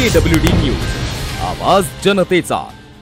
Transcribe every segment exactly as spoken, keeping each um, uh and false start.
के W D news, आवाज जनतेचा।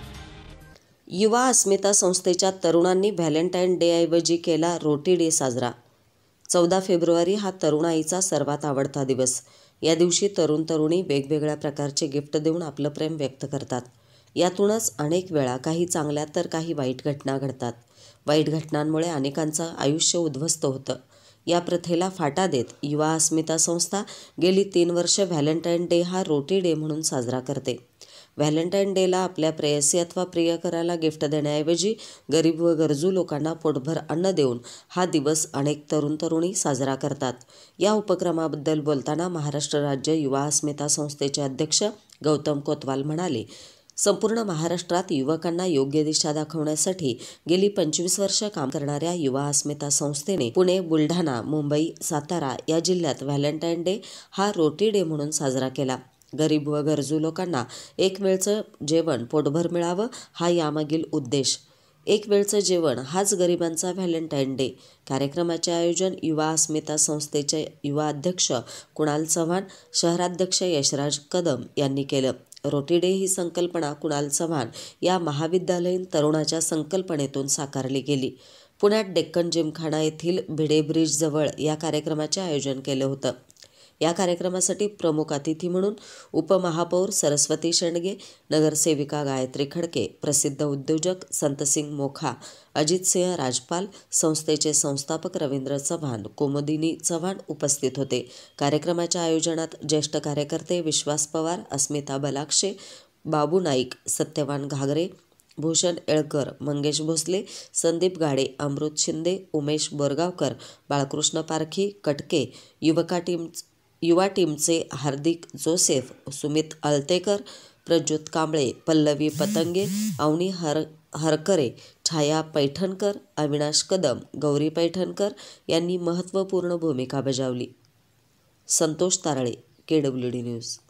युवा अस्मिता संस्थेच्या तरुणांनी व्हॅलेंटाईन डे ऐवजी केला रोटी डे साजरा। चौदा फेब्रुवारी हा तरुणाईचा सर्वात आवडता दिवस। या दिवशी तरुण तरुणी वेगवेगळ्या प्रकारचे गिफ्ट देऊन आपलं प्रेम व्यक्त करतात। यातूनच अनेक वेळा काही चांगल्या तर काही वाईट घटना घडतात। वाईट घटनांमुळे अनेकांचं आयुष्य उद्ध्वस्त होतं। या प्रथेला फाटा देत युवा अस्मिता संस्था गेली तीन वर्ष व्हॅलेंटाईन डे हा रोटी डे म्हणून साजरा करते। व्हॅलेंटाईन डेला आपल्या प्रेयसी अथवा प्रियकराला गिफ्ट देण्याऐवजी गरीब व गरजू लोकांना पोटभर अन्न देऊन हा दिवस अनेक तरुण तरुणी साजरा करतात। या उपक्रमाबद्दल बोलताना महाराष्ट्र राज्य युवा अस्मिता संस्थेचे अध्यक्ष गौतम कोतवाल म्हणाले, संपूर्ण महाराष्ट्रात युवकांना योग्य दिशा दाखवण्यासाठी गेली पंचवीस वर्ष काम करणाऱ्या युवा अस्मिता संस्थेने पुणे, बुलढाणा, मुंबई, सातारा या जिल्ह्यात व्हॅलेंटाईन डे हा रोटी डे म्हणून साजरा केला। गरीब व गरजू लोकांना एक वेळचं जेवण पोटभर मिळावं हा यामागील उद्देश। एक वेळचं जेवण हाच गरिबांचा व्हॅलेंटाईन डे। कार्यक्रमाचे आयोजन युवा अस्मिता संस्थेचे युवा अध्यक्ष कुणाल चव्हाण, शहराध्यक्ष यशराज कदम यांनी केलं। रोटी डे ही संकल्पना कुणाल चव्हाण या महाविद्यालयीन तरुणाच्या संकल्पनेतून साकारली गेली। पुण्यात डेक्कन जिमखाना येथील भिडे ब्रिज जवळ या कार्यक्रमाचे आयोजन केलं होतं। या कार्यक्रमासाठी प्रमुख अतिथी म्हणून उपमहापौर सरस्वती शेंडगे, नगरसेविका गायत्री खडके, प्रसिद्ध उद्योजक संतसिंग मोखा, अजितसिंह राजपाल, संस्थेचे संस्थापक रवींद्र चव्हाण, कुमुदिनी चव्हाण उपस्थित होते। कार्यक्रमाच्या आयोजनात ज्येष्ठ कार्यकर्ते विश्वास पवार, अस्मिता बलाक्षे, बाबू नाईक, सत्यवान घागरे, भूषण येळकर, मंगेश भोसले, संदीप गाडे, अमृत शिंदे, उमेश बोरगावकर, बाळकृष्ण पारखी, कटके, युवका टीम युवा टीमचे हार्दिक जोसेफ, सुमित अळतेकर, प्रज्योत कांबळे, पल्लवी पतंगे, अवनी हर हरकरे, छाया पैठणकर, अविनाश कदम, गौरी पैठणकर यांनी महत्त्वपूर्ण भूमिका बजावली। Santosh Tarle, K W D news.